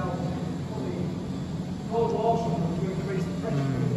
now put the cold walls on them to increase the pressure.